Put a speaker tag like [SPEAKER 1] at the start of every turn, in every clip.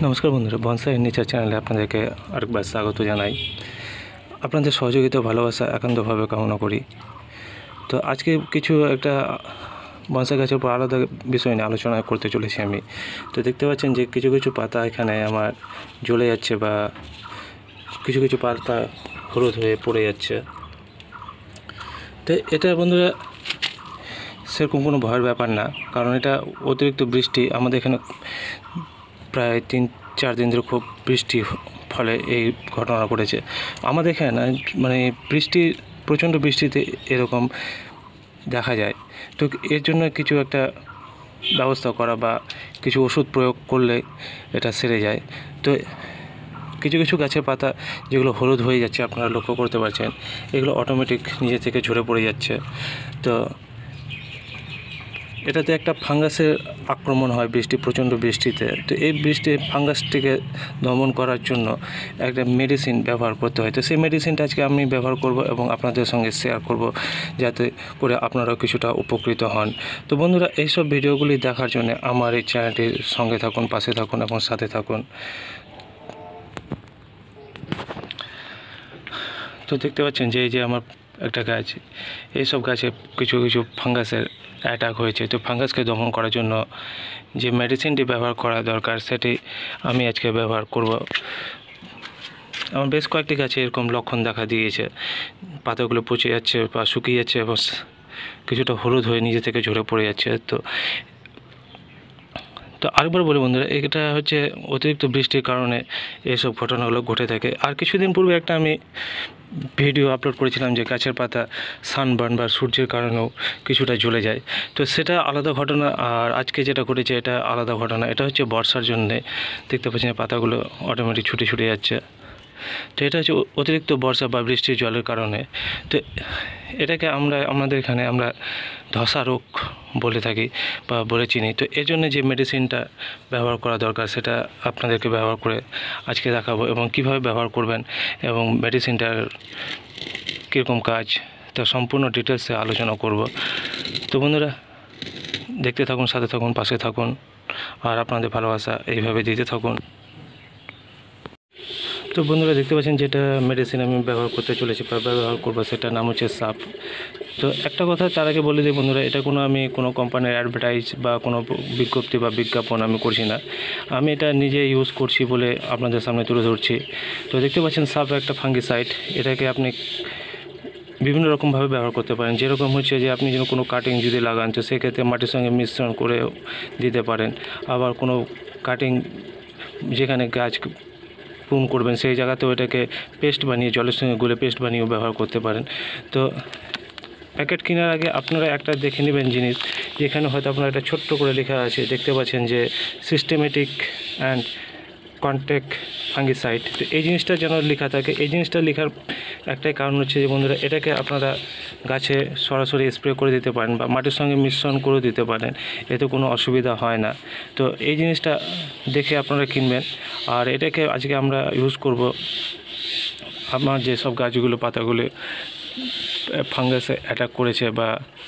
[SPEAKER 1] নমস্কার বন্ধুরা, bonsai nature চ্যানেলে আপনাদেরকে আরেকবার স্বাগত জানাই। আপনাদের সহযোগিতা ভালোবাসা একান্তভাবে কামনা করি। তো আজকে কিছু একটা বনসাই গাছের উপর আলাদা বিষয় নিয়ে আলোচনা করতে চলেছি আমি। তো দেখতে পাচ্ছেন যে কিছু কিছু পাতা এখানে আমার জ্বলে যাচ্ছে বা কিছু কিছু পাতা হলুদ হয়ে পড়ে যাচ্ছে। তো এটা বন্ধুরা সেরকম কোনো ভয়ের ব্যাপার না, কারণ এটা অতিরিক্ত বৃষ্টি আমাদের এখানে প্রায় 3-4 দিন ধরে খুব বৃষ্টি ফলে এই ঘটনা ঘটেছে আমাদের এখানে। মানে প্রচণ্ড বৃষ্টিতে এরকম দেখা যায়। তো এর জন্য কিছু একটা ব্যবস্থা করা বা কিছু ওষুধ প্রয়োগ করলে এটা সেরে যায়। তো কিছু কিছু গাছের পাতা যেগুলো হলুদ হয়ে যাচ্ছে আপনারা লক্ষ্য করতে পারছেন, এগুলো অটোমেটিক নিজে থেকে ঝরে পড়ে যাচ্ছে। তো এটাতে একটা ফাঙ্গাসের আক্রমণ হয় প্রচণ্ড বৃষ্টিতে। তো এই ফাঙ্গাসটিকে দমন করার জন্য একটা মেডিসিন ব্যবহার করতে হয়। তো সেই মেডিসিনটা আজকে আমি ব্যবহার করব এবং আপনাদের সঙ্গে শেয়ার করব, যাতে করে আপনারাও কিছুটা উপকৃত হন। তো বন্ধুরা, এইসব ভিডিওগুলি দেখার জন্য আমার এই চ্যানেলটির সঙ্গে থাকুন, পাশে থাকুন এবং সাথে থাকুন। তো দেখতে পাচ্ছেন যে এই যে আমার একটা গাছ, এইসব গাছে কিছু কিছু ফাঙ্গাসের অ্যাটাক হয়েছে। তো ফাঙ্গাসকে দমন করার জন্য যে মেডিসিনটি ব্যবহার করা দরকার সেটি আমি আজকে ব্যবহার করব। আমার বেশ কয়েকটি গাছে এরকম লক্ষণ দেখা দিয়েছে, পাতাগুলো পচে যাচ্ছে বা শুকিয়ে যাচ্ছে এবং কিছুটা হলুদ হয়ে নিজে থেকে ঝরে পড়ে যাচ্ছে। তো আরেকবার বলি বন্ধুরা, এটা হচ্ছে অতিরিক্ত বৃষ্টির কারণে এসব ঘটনাগুলো ঘটে থাকে। আর কিছুদিন পূর্বে একটা আমি ভিডিও আপলোড করেছিলাম যে গাছের পাতা সানবার্ন বা সূর্যের কারণেও কিছুটা জ্বলে যায়। তো সেটা আলাদা ঘটনা, আর আজকে যেটা ঘটেছে এটা আলাদা ঘটনা। এটা হচ্ছে বর্ষার জন্যে দেখতে পাচ্ছেন পাতাগুলো অটোমেটিক ছুটে ছুটে যাচ্ছে। তো এটা হচ্ছে অতিরিক্ত বর্ষা বা বৃষ্টির জলের কারণে। তো এটাকে আমাদের এখানে আমরা ধসা রোগ বলে থাকি বা বলে চিনি। তো এর জন্য যে মেডিসিনটা ব্যবহার করা দরকার সেটা আপনাদেরকে ব্যবহার করে আজকে দেখাবো, এবং কিভাবে ব্যবহার করবেন এবং মেডিসিনটার কীরকম কাজ তা সম্পূর্ণ ডিটেলসে আলোচনা করব। তো বন্ধুরা, দেখতে থাকুন, সাথে থাকুন, পাশে থাকুন, আর আপনাদের ভালোবাসা এইভাবে দিতে থাকুন। তো বন্ধুরা, দেখতে পাচ্ছেন যেটা মেডিসিন আমি ব্যবহার করতে চলেছি বা ব্যবহার করবো সেটার নাম হচ্ছে সাপ। তো একটা কথা তার আগে বলে দিই বন্ধুরা, এটা আমি কোনো কোম্পানির অ্যাডভার্টাইজ বা কোনো বিজ্ঞপ্তি বা বিজ্ঞাপন আমি করছি না। আমি এটা নিজে ইউজ করছি বলে আপনাদের সামনে তুলে ধরছি। তো দেখতে পাচ্ছেন সাপ একটা ফাঙ্গিসাইড। এটাকে আপনি বিভিন্ন রকমভাবে ব্যবহার করতে পারেন। যেরকম হচ্ছে যে আপনি যেন কোনো কাটিং যদি লাগান, তো সেক্ষেত্রে মাটির সঙ্গে মিশ্রণ করে দিতে পারেন। আবার কোনো কাটিং যেখানে গাছ প্রুন করবেন সেই জায়গাতেও এটাকে পেস্ট বানিয়ে জলের সঙ্গে গুলে পেস্ট বানিয়েও ব্যবহার করতে পারেন। তো প্যাকেট কেনার আগে আপনারা একটা দেখে নেবেন জিনিস, যেখানে হয়তো আপনারা একটা ছোট্ট করে লেখা আছে, দেখতে পাচ্ছেন যে সিস্টেমেটিক অ্যান্ড কন্ট্যাক্ট ফাঙ্গিসাইড। তো এই জিনিসটা যেন লেখা থাকে। এই জিনিসটা লেখার একটাই কারণ হচ্ছে যে বন্ধুরা, এটাকে আপনারা গাছে সরাসরি স্প্রে করে দিতে পারেন বা মাটির সঙ্গে মিশ্রণ করে দিতে পারেন, এতে কোনো অসুবিধা হয় না। তো এই জিনিসটা দেখে আপনারা কিনবেন। আর এটাকে আজকে আমরা ইউজ করব আমার যেসব গাছগুলো পাতাগুলো ফাঙ্গাসে অ্যাটাক করেছে বা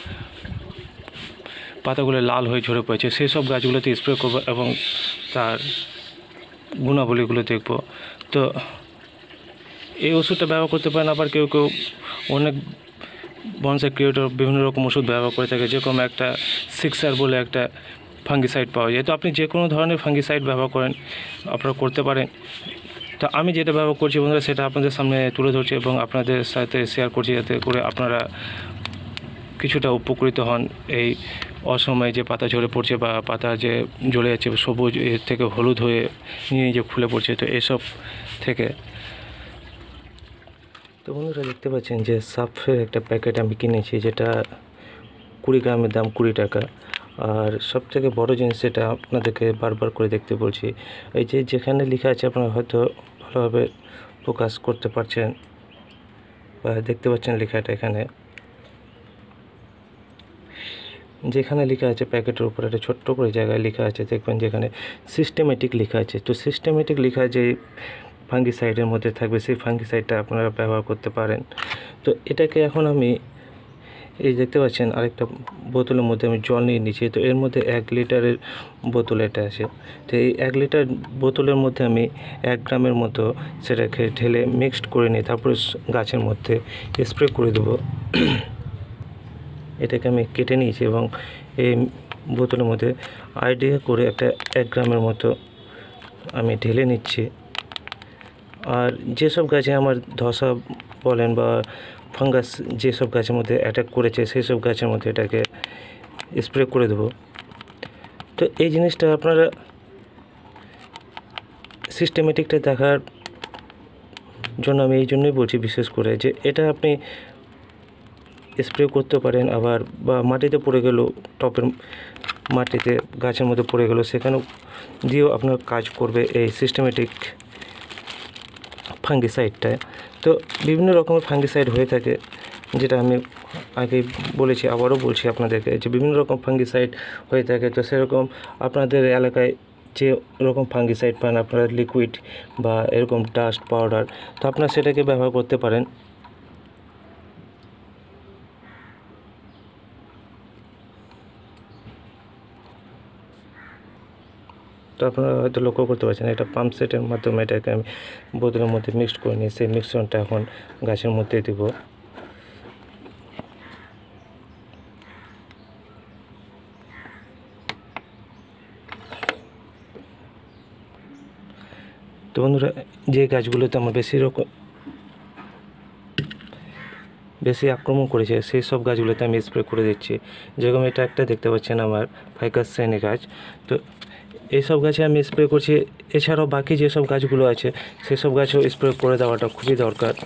[SPEAKER 1] পাতাগুলো লাল হয়ে ঝরে পড়েছে, সেই সব গাছগুলোতে স্প্রে করব এবং তার গুণাবলীগুলো দেখব। তো এই ওষুধটা ব্যবহার করতে পারেন। আবার কেউ কেউ অনেক বনসাই ক্রিয়েটর বিভিন্ন রকম ওষুধ ব্যবহার করে থাকে, যেরকম একটা সিক্সার বলে একটা ফাঙ্গিসাইড পাওয়া যায়। তো আপনি যে কোনো ধরনের ফাঙ্গিসাইড ব্যবহার করেন আপনারা করতে পারেন। তো আমি যেটা ব্যবহার করছি বন্ধুরা সেটা আপনাদের সামনে তুলে ধরছি এবং আপনাদের সাথে শেয়ার করছি, যাতে করে আপনারা কিছুটা উপকৃত হন। এই অসময়ে যে পাতা ঝরে পড়ছে বা পাতা যে জ্বলে যাচ্ছে সবুজ এর থেকে হলুদ হয়ে নিজে খুলে পড়ছে, তো এসব থেকে। তো বন্ধুরা, দেখতে পাচ্ছেন যে সার্ফের একটা প্যাকেট আমি কিনেছি, যেটা 20 গ্রামের দাম 20 টাকা। আর সবথেকে বড় জিনিস যেটা আপনাদেরকে বারবার করে দেখতে বলছি, এই যে যেখানে লেখা আছে আপনারা হয়তো ভালোভাবে ফোকাস করতে পারছেন বা দেখতে পাচ্ছেন লেখাটা, এখানে যেখানে লেখা আছে প্যাকেটের উপরে একটা ছোট্ট করে জায়গায় লেখা আছে, দেখবেন যেখানে সিস্টেমেটিক লেখা আছে। তো সিস্টেমেটিক লেখা যে ফাঙ্গিসাইডের মধ্যে থাকবে সেই ফাঙ্গিসাইডটা আপনারা ব্যবহার করতে পারেন। তো এটাকে এখন আমি এই দেখতে পাচ্ছেন আরেকটা বোতলের মধ্যে আমি জল নিয়ে নিচ্ছি। তো এর মধ্যে 1 লিটারের বোতল এটা আছে। তো এই 1 লিটার বোতলের মধ্যে আমি 1 গ্রামের মতো সেটাকে ঢেলে মিক্সড করে নিই, তারপরে গাছের মধ্যে স্প্রে করে দেবো। এটাকে আমি কেটে নিয়েছি এবং এই বোতলের মধ্যে আইডিয়া করে একটা 1 গ্রামের মতো আমি ঢেলে নিচ্ছি। আর যেসব গাছে আমার ধসা বলেন বা ফাঙ্গাস যেসব গাছের মধ্যে অ্যাটাক করেছে সেই সব গাছের মধ্যে এটাকে স্প্রে করে দেবো। তো এই জিনিসটা আপনারা সিস্টেমেটিকটা দেখার জন্য আমি এই জন্যই বলছি বিশেষ করে, যে এটা আপনি স্প্রে করতে পারেন, আবার বা মাটিতে পড়ে গেল, টপের মাটিতে গাছের মধ্যে পড়ে গেল, সেখানেও দিয়েও আপনার কাজ করবে এই সিস্টেমেটিক ফাঙ্গিসাইডটায়। তো বিভিন্ন রকমের ফাঙ্গিসাইড হয়ে থাকে, যেটা আমি আগে বলেছি, আবারও বলছি আপনাদেরকে, যে বিভিন্ন রকম ফাঙ্গিসাইড হয়ে থাকে। তো সেরকম আপনাদের এলাকায় যে রকম ফাঙ্গিসাইড পান আপনারা, লিকুইড বা এরকম ডাস্ট পাউডার, তো আপনারা সেটাকে ব্যবহার করতে পারেন। তো আপনারা হয়তো লক্ষ্য করতে পারছেন এটা পাম্প সেটের মাধ্যমে এটাকে আমি বোতলের মধ্যে মিক্সড করে নিই। সেই মিশ্রণটা এখন গাছের মধ্যে দেব। তো বন্ধুরা, যে গাছগুলোতে আমার বেশি আক্রমণ করেছে সেই সব গাছগুলোতে আমি স্প্রে করে দিচ্ছি। যেরকম এটা একটা দেখতে পাচ্ছেন আমার ফাইকাস শ্রেণী গাছ। তো এইসব গাছে আমি স্প্রে করছি। এছাড়াও বাকি যেসব গাছগুলো আছে সেসব গাছেও স্প্রে করে দেওয়াটা খুবই দরকার।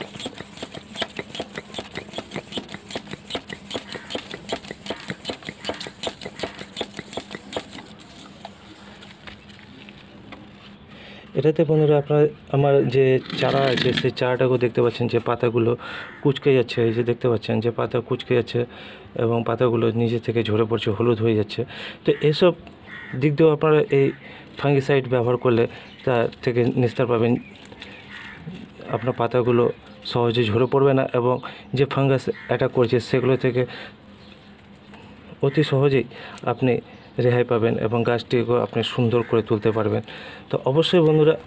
[SPEAKER 1] এটাতে বন্ধুরা আপনার আমার যে চারা আছে সেই চারাটাকেও দেখতে পাচ্ছেন যে পাতাগুলো কুঁচকে যাচ্ছে। এই যে দেখতে পাচ্ছেন যে পাতা কুঁচকে যাচ্ছে এবং পাতাগুলো নিচে থেকে ঝরে পড়ছে, হলুদ হয়ে যাচ্ছে। তো এসব দিক দিয়েও আপনারা এই ফাঙ্গিসাইড ব্যবহার করলে তার থেকে নিস্তার পাবেন। আপনার পাতাগুলো সহজে ঝরে পড়বে না এবং যে ফাঙ্গাস অ্যাটাক করছে সেগুলো থেকে অতি সহজেই আপনি রেহাই পাবেন এবং গাছটিকেও আপনি সুন্দর করে তুলতে পারবেন। তো অবশ্যই বন্ধুরা,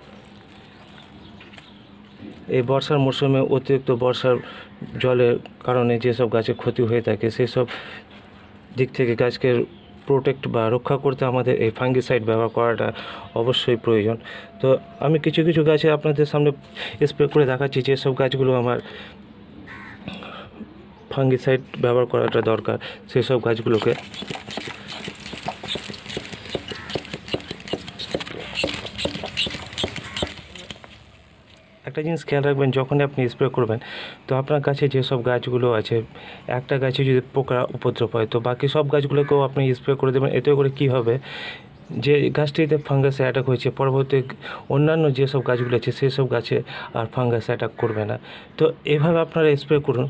[SPEAKER 1] এই বর্ষার মরশুমে অতিরিক্ত বর্ষার জলের কারণে যেসব গাছের ক্ষতি হয়ে থাকে সেই সব দিক থেকে গাছকে প্রোটেক্ট বা রক্ষা করতে আমাদের এই ফাঙ্গিসাইড ব্যবহার করাটা অবশ্যই প্রয়োজন। তো আমি কিছু কিছু গাছে আপনাদের সামনে স্প্রে করে দেখাচ্ছি যেসব গাছগুলো আমার ফাঙ্গিসাইড ব্যবহার করাটা দরকার সেসব গাছগুলোকে। একটা জিনিস খেয়াল রাখবেন, যখনই আপনি স্প্রে করবেন তো আপনার কাছে যেসব গাছগুলো আছে, একটা গাছে যদি পোকা উপদ্রব হয় তো বাকি সব গাছগুলোকেও আপনি স্প্রে করে দেবেন। এতে করে কী হবে, যে গাছটিতে ফাঙ্গাস অ্যাটাক হয়েছে পরবর্তী অন্যান্য যেসব গাছগুলো আছে সেই সব গাছে আর ফাঙ্গাস অ্যাটাক করবে না। তো এভাবে আপনারা স্প্রে করুন।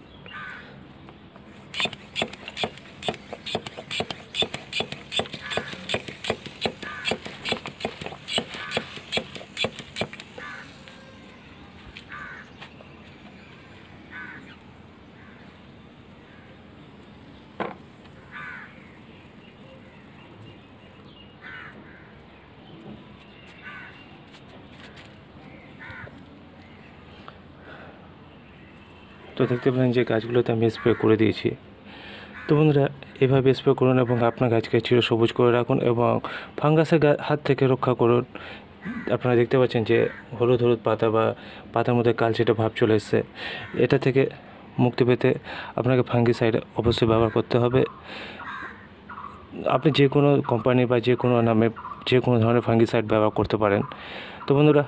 [SPEAKER 1] তো দেখতে পেলেন যে গাছগুলোতে আমি স্প্রে করে দিয়েছি। তো বন্ধুরা, এভাবে স্প্রে করুন এবং আপনার গাছকে চিরসবুজ করে রাখুন এবং ফাঙ্গাসের হাত থেকে রক্ষা করুন। আপনারা দেখতে পাচ্ছেন যে হলুদ হলুদ পাতা বা পাতার মধ্যে কালচেটে ভাব চলে এসছে। এটা থেকে মুক্তি পেতে আপনাকে ফাঙ্গিসাইড অবশ্যই ব্যবহার করতে হবে। আপনি যে কোনো কোম্পানি বা যে কোনো নামে যে কোনো ধরনের ফাঙ্গিসাইড ব্যবহার করতে পারেন। তো বন্ধুরা,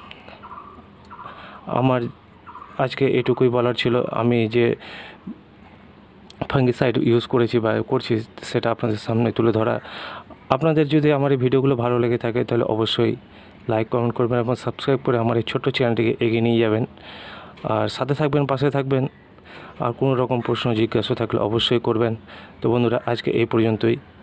[SPEAKER 1] আমার আজকে এটুকুই বলার ছিল। আমি যে ফাঙ্গিসাইড ইউজ করেছি বা করছি সেটা আপনাদের সামনে তুলে ধরা। আপনাদের যদি আমার এই ভিডিওগুলো ভালো লেগে থাকে তাহলে অবশ্যই লাইক কমেন্ট করবেন এবং সাবস্ক্রাইব করে আমার এই ছোট্ট চ্যানেলটিকে এগিয়ে নিয়ে যাবেন। আর সাথে থাকবেন, পাশে থাকবেন। আর কোনো রকম প্রশ্ন জিজ্ঞাসা থাকলে অবশ্যই করবেন। তো বন্ধুরা, আজকে এই পর্যন্তই।